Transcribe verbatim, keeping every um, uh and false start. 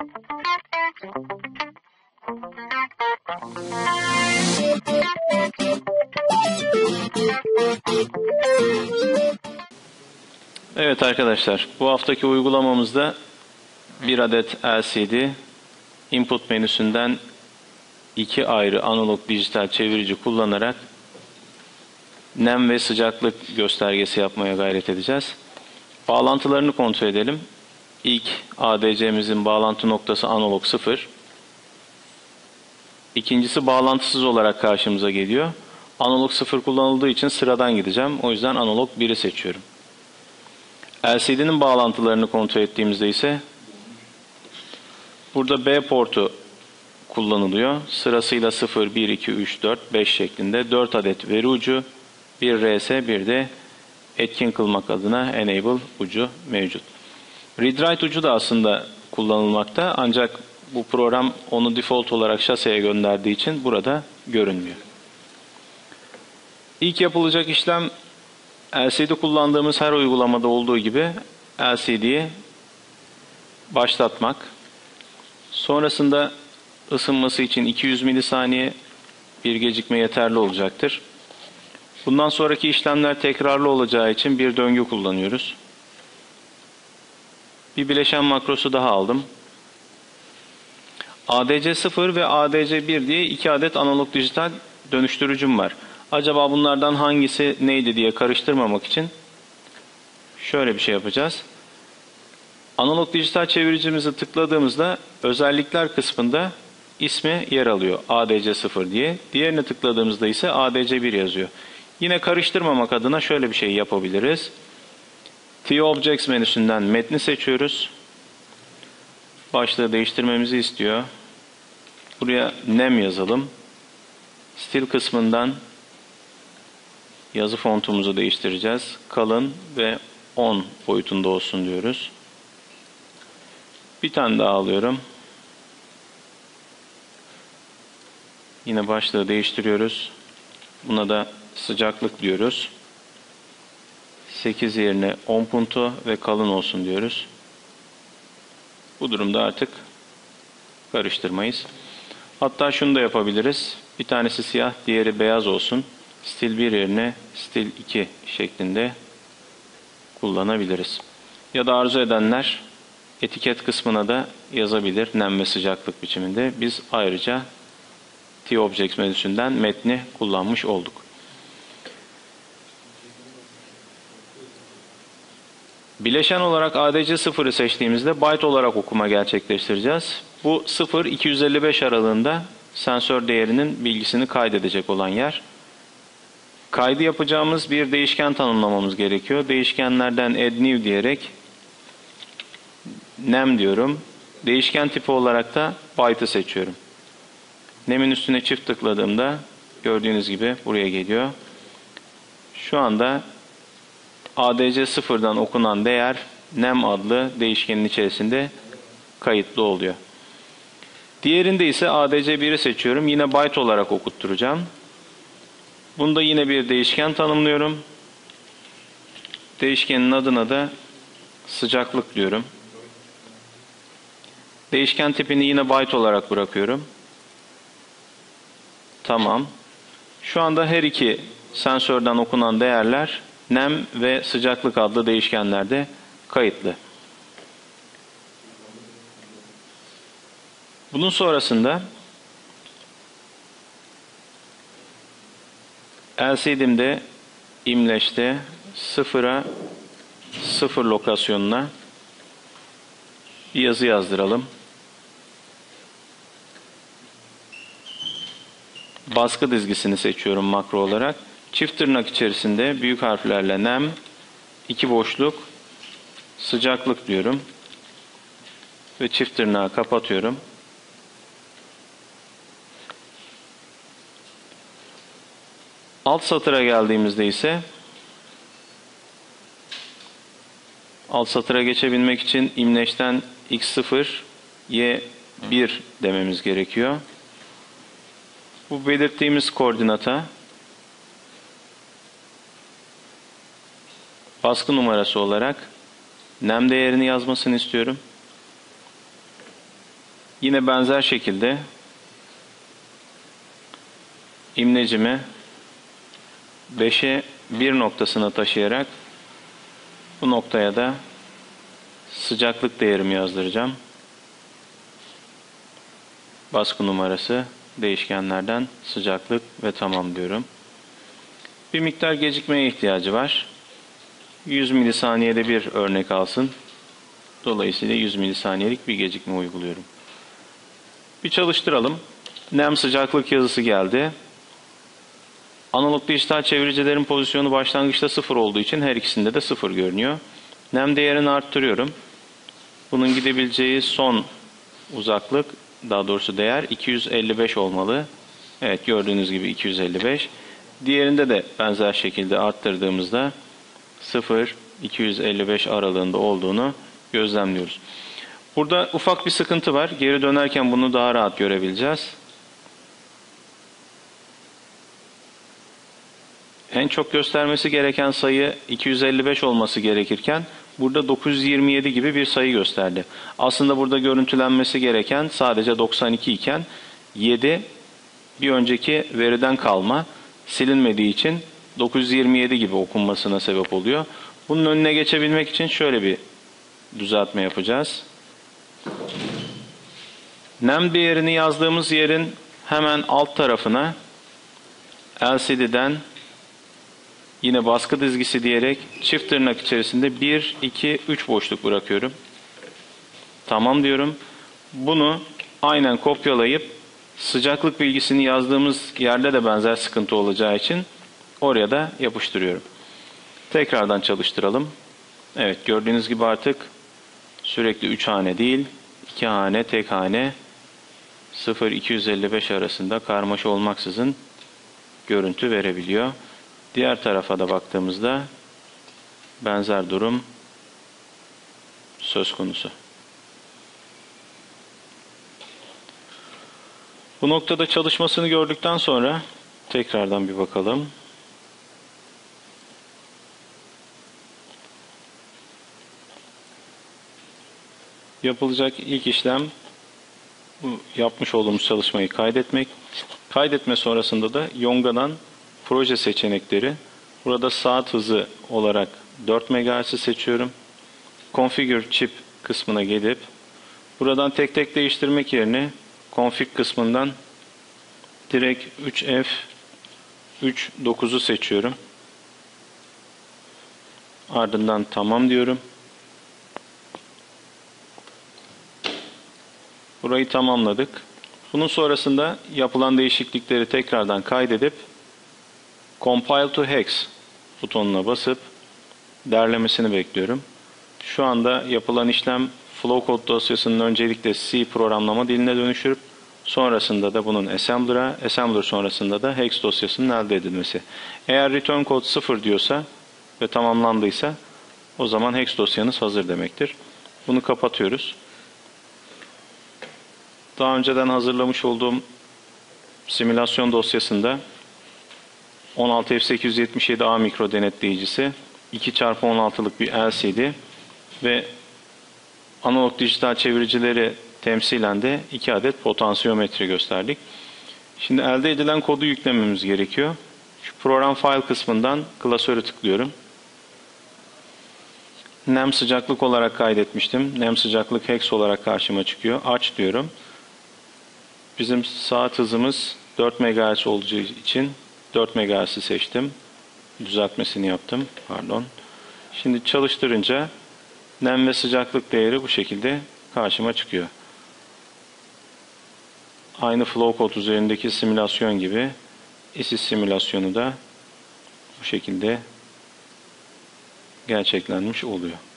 Evet arkadaşlar, bu haftaki uygulamamızda bir adet L C D input menüsünden iki ayrı analog dijital çevirici kullanarak nem ve sıcaklık göstergesi yapmaya gayret edeceğiz. Bağlantılarını kontrol edelim. İlk A D C'mizin bağlantı noktası analog sıfır. İkincisi bağlantısız olarak karşımıza geliyor. Analog sıfır kullanıldığı için sıradan gideceğim. O yüzden analog biri seçiyorum. L C D'nin bağlantılarını kontrol ettiğimizde ise burada B portu kullanılıyor. Sırasıyla sıfır, bir, iki, üç, dört, beş şeklinde dört adet veri ucu, bir R S, bir de etkin kılmak adına enable ucu mevcut. Read-write ucu da aslında kullanılmakta, ancak bu program onu default olarak şaseye gönderdiği için burada görünmüyor. İlk yapılacak işlem L C D kullandığımız her uygulamada olduğu gibi L C D'yi başlatmak. Sonrasında ısınması için iki yüz milisaniye bir gecikme yeterli olacaktır. Bundan sonraki işlemler tekrarlı olacağı için bir döngü kullanıyoruz. Bir bileşen makrosu daha aldım. A D C sıfır ve A D C bir diye iki adet analog dijital dönüştürücüm var. Acaba bunlardan hangisi neydi diye karıştırmamak için şöyle bir şey yapacağız. Analog dijital çeviricimizi tıkladığımızda özellikler kısmında ismi yer alıyor. A D C sıfır diye. Diğerine tıkladığımızda ise A D C bir yazıyor. Yine karıştırmamak adına şöyle bir şey yapabiliriz. T-Objects menüsünden metni seçiyoruz. Başlığı değiştirmemizi istiyor. Buraya nem yazalım. Stil kısmından yazı fontumuzu değiştireceğiz. Kalın ve on boyutunda olsun diyoruz. Bir tane daha alıyorum. Yine başlığı değiştiriyoruz. Buna da sıcaklık diyoruz. sekiz yerine on punto ve kalın olsun diyoruz. Bu durumda artık karıştırmayız. Hatta şunu da yapabiliriz. Bir tanesi siyah, diğeri beyaz olsun. Stil bir yerine stil iki şeklinde kullanabiliriz. Ya da arzu edenler etiket kısmına da yazabilir nem ve sıcaklık biçiminde. Biz ayrıca T-Objects menüsünden metni kullanmış olduk. Bileşen olarak A D C sıfırı seçtiğimizde byte olarak okuma gerçekleştireceğiz. Bu sıfır iki yüz elli beş aralığında sensör değerinin bilgisini kaydedecek olan yer. Kaydı yapacağımız bir değişken tanımlamamız gerekiyor. Değişkenlerden add new diyerek nem diyorum. Değişken tipi olarak da byte'ı seçiyorum. Nem'in üstüne çift tıkladığımda gördüğünüz gibi buraya geliyor. Şu anda A D C sıfırdan okunan değer nem adlı değişkenin içerisinde kayıtlı oluyor. Diğerinde ise A D C bir'i seçiyorum. Yine byte olarak okutturacağım. Bunda yine bir değişken tanımlıyorum. Değişkenin adına da sıcaklık diyorum. Değişken tipini yine byte olarak bırakıyorum. Tamam. Şu anda her iki sensörden okunan değerler nem ve sıcaklık adlı değişkenlerde kayıtlı. Bunun sonrasında L C D'imde imleçte sıfıra sıfır lokasyonuna bir yazı yazdıralım. Baskı dizgisini seçiyorum makro olarak. Çift tırnak içerisinde büyük harflerle nem, iki boşluk, sıcaklık diyorum. Ve çift tırnağı kapatıyorum. Alt satıra geldiğimizde ise alt satıra geçebilmek için imleçten x sıfır, y bir dememiz gerekiyor. Bu belirttiğimiz koordinata baskı numarası olarak nem değerini yazmasını istiyorum. Yine benzer şekilde imlecimi beşe bir noktasına taşıyarak bu noktaya da sıcaklık değerimi yazdıracağım. Baskı numarası, değişkenlerden sıcaklık ve tamam diyorum. Bir miktar gecikmeye ihtiyacı var. yüz milisaniyede bir örnek alsın. Dolayısıyla yüz milisaniyelik bir gecikme uyguluyorum. Bir çalıştıralım. Nem sıcaklık yazısı geldi. Analog dijital çeviricilerin pozisyonu başlangıçta sıfır olduğu için her ikisinde de sıfır görünüyor. Nem değerini arttırıyorum. Bunun gidebileceği son uzaklık, daha doğrusu değer iki yüz elli beş olmalı. Evet, gördüğünüz gibi iki yüz elli beş. Diğerinde de benzer şekilde arttırdığımızda sıfır iki yüz elli beş aralığında olduğunu gözlemliyoruz. Burada ufak bir sıkıntı var. Geri dönerken bunu daha rahat görebileceğiz. En çok göstermesi gereken sayı iki yüz elli beş olması gerekirken burada dokuz yüz yirmi yedi gibi bir sayı gösterdi. Aslında burada görüntülenmesi gereken sadece doksan iki iken yedi bir önceki veriden kalma, silinmediği için dokuz yüz yirmi yedi gibi okunmasına sebep oluyor. Bunun önüne geçebilmek için şöyle bir düzeltme yapacağız. Nem değerini yazdığımız yerin hemen alt tarafına L C D'den yine baskı dizgisi diyerek çift tırnak içerisinde bir, iki, üç boşluk bırakıyorum. Tamam diyorum. Bunu aynen kopyalayıp sıcaklık bilgisini yazdığımız yerde de benzer sıkıntı olacağı için oraya da yapıştırıyorum. Tekrardan çalıştıralım. Evet, gördüğünüz gibi artık sürekli üç hane değil, iki hane, tek hane sıfır iki yüz elli beş arasında karmaşa olmaksızın görüntü verebiliyor. Diğer tarafa da baktığımızda benzer durum söz konusu. Bu noktada çalışmasını gördükten sonra tekrardan bir bakalım. Yapılacak ilk işlem bu yapmış olduğumuz çalışmayı kaydetmek. Kaydetme sonrasında da Yonga'dan proje seçenekleri. Burada saat hızı olarak dört megahertz'i seçiyorum. Configure Chip kısmına gelip buradan tek tek değiştirmek yerine Config kısmından direkt üç F üç dokuzu seçiyorum. Ardından tamam diyorum. Burayı tamamladık. Bunun sonrasında yapılan değişiklikleri tekrardan kaydedip Compile to Hex butonuna basıp derlemesini bekliyorum. Şu anda yapılan işlem Flowcode dosyasının öncelikle C programlama diline dönüştürüp sonrasında da bunun Assembler'a, Assembler sonrasında da Hex dosyasının elde edilmesi. Eğer return code sıfır diyorsa ve tamamlandıysa o zaman Hex dosyanız hazır demektir. Bunu kapatıyoruz. Daha önceden hazırlamış olduğum simülasyon dosyasında on altı F sekiz yüz yetmiş yedi A mikro denetleyicisi, iki çarpı on altılık bir L C D ve analog dijital çeviricileri temsilen de iki adet potansiyometre gösterdik. Şimdi elde edilen kodu yüklememiz gerekiyor. Şu program file kısmından klasöre tıklıyorum. Nem sıcaklık olarak kaydetmiştim. Nem sıcaklık hex olarak karşıma çıkıyor. Aç diyorum. Bizim saat hızımız dört megahertz olacağı için dört megahertz'i seçtim. Düzeltmesini yaptım. Pardon. Şimdi çalıştırınca nem ve sıcaklık değeri bu şekilde karşıma çıkıyor. Aynı Flowcode üzerindeki simülasyon gibi ISIS simülasyonu da bu şekilde gerçeklenmiş oluyor.